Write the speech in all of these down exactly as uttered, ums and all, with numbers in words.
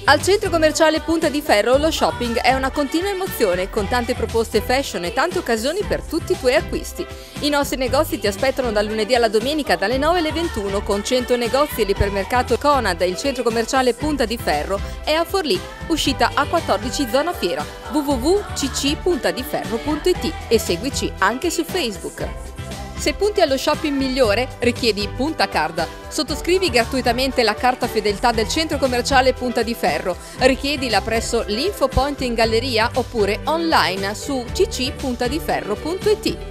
Al centro commerciale Punta di Ferro lo shopping è una continua emozione, con tante proposte fashion e tante occasioni per tutti i tuoi acquisti. I nostri negozi ti aspettano dal lunedì alla domenica dalle nove alle ventuno, con cento negozi e l'ipermercato Conad e il centro commerciale Punta di Ferro è a Forlì, uscita A quattordici zona Fiera, w w w punto c c punta di ferro punto i t e seguici anche su Facebook. Se punti allo shopping migliore, richiedi Punta Card. Sottoscrivi gratuitamente la carta fedeltà del centro commerciale Punta di Ferro. Richiedila presso l'Info Point in galleria oppure online su c c punta di ferro punto i t.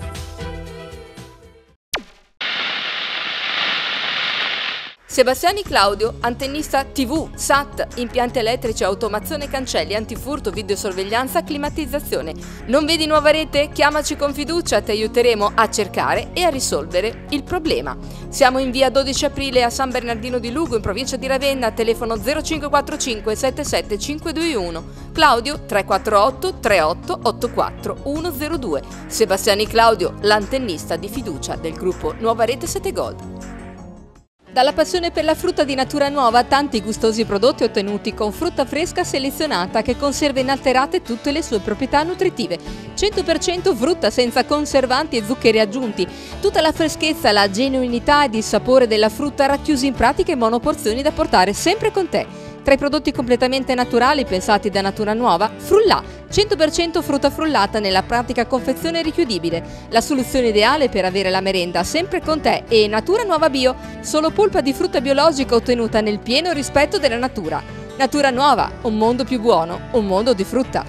Sebastiani Claudio, antennista tivù, S A T, impianti elettrici, automazione cancelli, antifurto, videosorveglianza, climatizzazione. Non vedi nuova rete? Chiamaci con fiducia, ti aiuteremo a cercare e a risolvere il problema. Siamo in via dodici aprile a San Bernardino di Lugo, in provincia di Ravenna, telefono zero cinque quattro cinque sette sette cinque due uno. Claudio tre quattro otto tre otto otto quattro uno zero due. Sebastiani Claudio, l'antennista di fiducia del gruppo Nuova Rete sette Gold. Dalla passione per la frutta di Natura Nuova, tanti gustosi prodotti ottenuti con frutta fresca selezionata che conserva inalterate tutte le sue proprietà nutritive. cento per cento frutta senza conservanti e zuccheri aggiunti. Tutta la freschezza, la genuinità ed il sapore della frutta racchiusi in pratiche monoporzioni da portare sempre con te. Tra i prodotti completamente naturali pensati da Natura Nuova, Frullà, cento per cento frutta frullata nella pratica confezione richiudibile, la soluzione ideale per avere la merenda sempre con te, e Natura Nuova Bio, solo polpa di frutta biologica ottenuta nel pieno rispetto della natura. Natura Nuova, un mondo più buono, un mondo di frutta.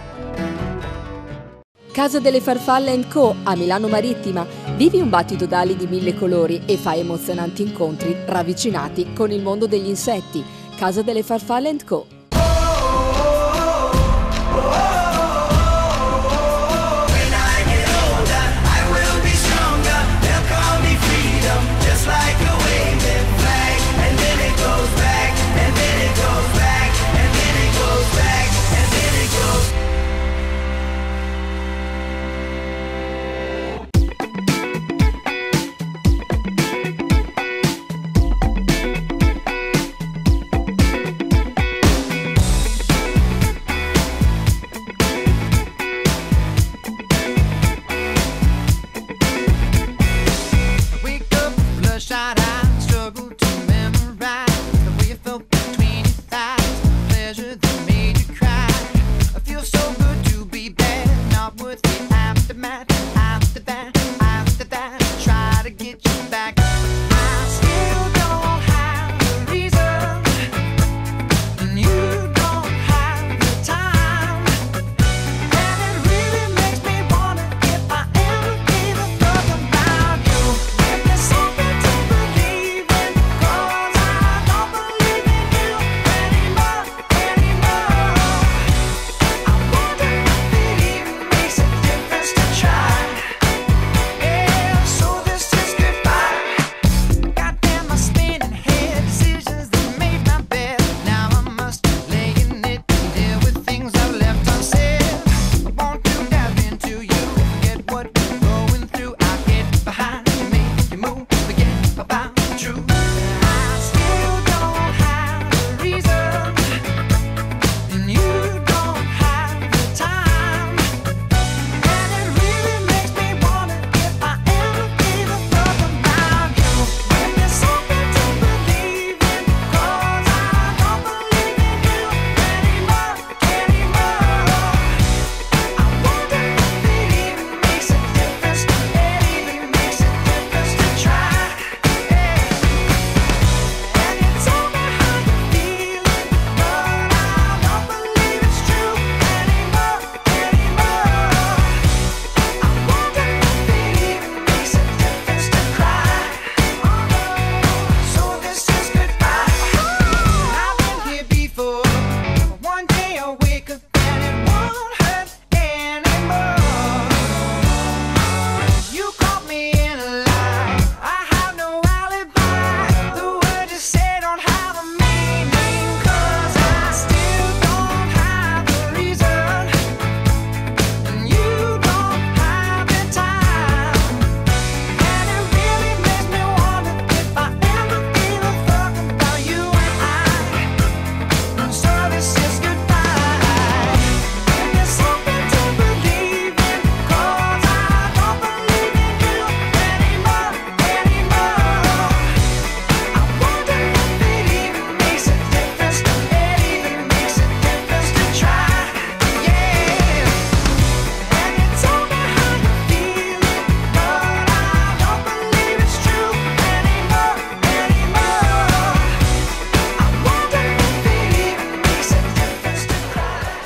Casa delle Farfalle and Co. a Milano Marittima. Vivi un battito d'ali di mille colori e fai emozionanti incontri ravvicinati con il mondo degli insetti. Casa delle Farfalle and Co.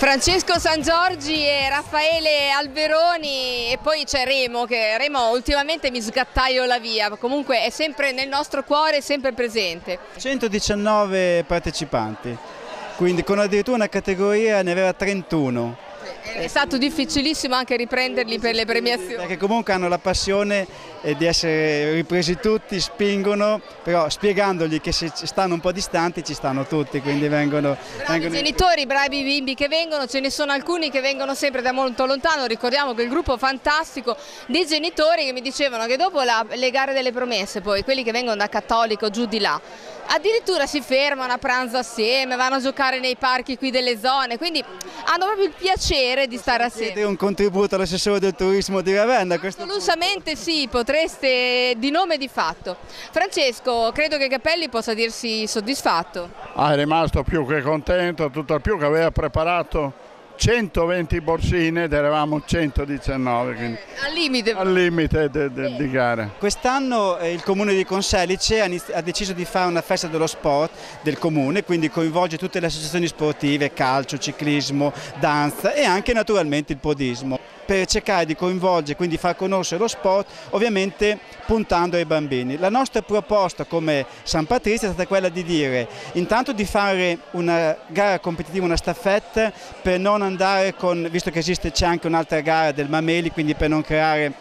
Francesco Sangiorgi e Raffaele Alberoni, e poi c'è Remo, che Remo ultimamente mi sgattaio la via, comunque è sempre nel nostro cuore, sempre presente. centodiciannove partecipanti, quindi con addirittura una categoria ne aveva trentuno. È stato difficilissimo anche riprenderli per le premiazioni. Perché comunque hanno la passione di essere ripresi tutti, spingono, però spiegandogli che se stanno un po' distanti ci stanno tutti, quindi vengono... Bravi vengono... genitori, bravi bimbi che vengono, ce ne sono alcuni che vengono sempre da molto lontano. Ricordiamo che il gruppo fantastico dei genitori che mi dicevano che dopo la, le gare delle promesse, poi quelli che vengono da Cattolico giù di là, addirittura si fermano a pranzo assieme, vanno a giocare nei parchi qui delle zone, quindi hanno proprio il piacere di stare assieme. Chiedere un contributo all'assessore del turismo di Ravenna? Assolutamente sì, potreste di nome e di fatto. Francesco, credo che Cappelli possa dirsi soddisfatto. Ah, è rimasto più che contento, tutt'al più che aveva preparato centoventi borsine ed eravamo centodiciannove, quindi eh, al limite, al limite de, de, di gara. Quest'anno eh, il comune di Conselice ha, ha deciso di fare una festa dello sport del comune, quindi coinvolge tutte le associazioni sportive, calcio, ciclismo, danza e anche naturalmente il podismo, per cercare di coinvolgere, quindi far conoscere lo sport, ovviamente puntando ai bambini. La nostra proposta come San Patrizio è stata quella di dire intanto di fare una gara competitiva, una staffetta, per non andare con, visto che esiste c'è anche un'altra gara del Mameli, quindi per non creare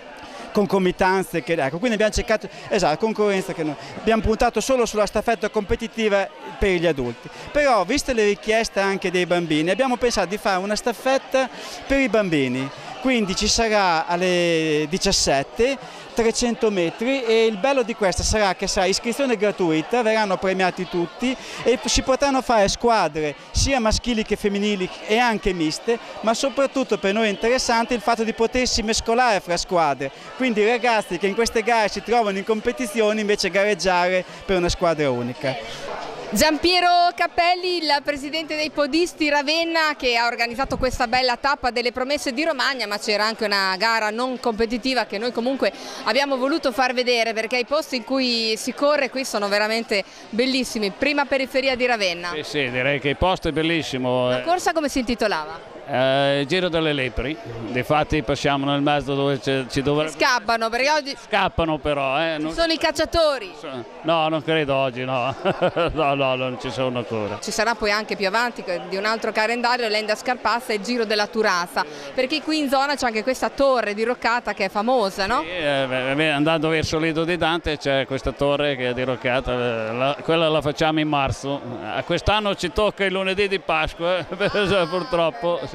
concomitanze, che, ecco, quindi abbiamo cercato, esatto, concorrenza che noi abbiamo puntato solo sulla staffetta competitiva per gli adulti, però viste le richieste anche dei bambini abbiamo pensato di fare una staffetta per i bambini, quindi ci sarà alle diciassette trecento metri e il bello di questa sarà che sarà iscrizione gratuita, verranno premiati tutti e si potranno fare squadre sia maschili che femminili e anche miste, ma soprattutto per noi è interessante il fatto di potersi mescolare fra squadre, quindi i ragazzi che in queste gare si trovano in competizione invece gareggiare per una squadra unica. Giampiero Cappelli, il presidente dei podisti Ravenna, che ha organizzato questa bella tappa delle promesse di Romagna, ma c'era anche una gara non competitiva che noi comunque abbiamo voluto far vedere perché i posti in cui si corre qui sono veramente bellissimi, prima periferia di Ravenna. Sì, sì, direi che il posto è bellissimo. La corsa come si intitolava? Eh, Giro delle Lepri, difatti passiamo nel mezzo dove ci dovrebbe... Scappano, perché oggi... Scappano però, eh. Non... Ci sono i cacciatori? No, non credo oggi, no. no, no, non ci sono ancora. Ci sarà poi anche più avanti di un altro calendario, l'Enda Scarpazza e il Giro della Turassa, perché qui in zona c'è anche questa torre diroccata che è famosa, no? Sì, eh, andando verso Lido di Dante c'è questa torre che è diroccata, la, quella la facciamo in marzo. Quest'anno ci tocca il lunedì di Pasqua, eh, purtroppo. Sì.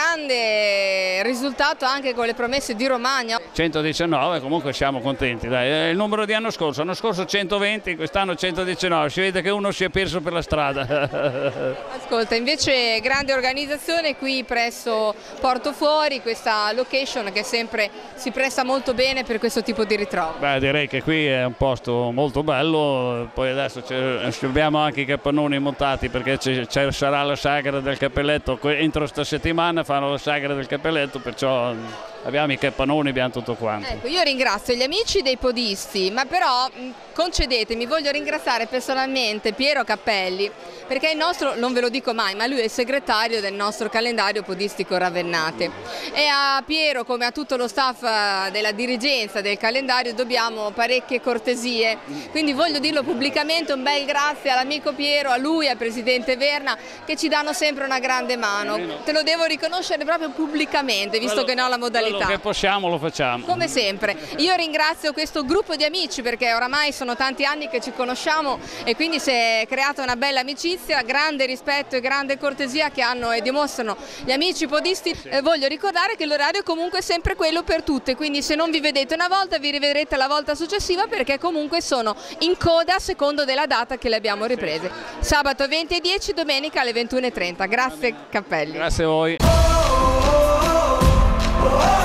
Grande risultato anche con le promesse di Romagna. centodiciannove, comunque siamo contenti, dai. Il numero di anno scorso, l'anno scorso centoventi, quest'anno centodiciannove, si vede che uno si è perso per la strada. Ascolta, invece grande organizzazione qui presso Portofuori, questa location che sempre si presta molto bene per questo tipo di ritrovo. Beh, direi che qui è un posto molto bello, poi adesso abbiamo anche i capannoni montati perché ci sarà la sagra del cappelletto entro sta settimana. Fanno la sagra del cappelletto, perciò abbiamo i capannoni, abbiamo tutto quanto. Ecco, io ringrazio gli amici dei podisti, ma però concedetemi, voglio ringraziare personalmente Piero Cappelli, perché il nostro, non ve lo dico mai, ma lui è il segretario del nostro calendario podistico Ravennate. E a Piero, come a tutto lo staff della dirigenza del calendario, dobbiamo parecchie cortesie, quindi voglio dirlo pubblicamente, un bel grazie all'amico Piero, a lui, al presidente Verna, che ci danno sempre una grande mano. Te lo devo riconoscere proprio pubblicamente, visto quello, che ne ho la modalità. Quello che possiamo lo facciamo. Come sempre. Io ringrazio questo gruppo di amici perché oramai sono tanti anni che ci conosciamo e quindi si è creata una bella amicizia, grande rispetto e grande cortesia che hanno e dimostrano gli amici podisti. Sì. Eh, voglio ricordare che l'orario è comunque sempre quello per tutte, quindi se non vi vedete una volta vi rivedrete la volta successiva perché comunque sono in coda a secondo della data che le abbiamo riprese. Sabato venti e dieci, domenica alle ventuno e trenta. Grazie Cappelli. Grazie a voi. Oh, oh, oh, oh.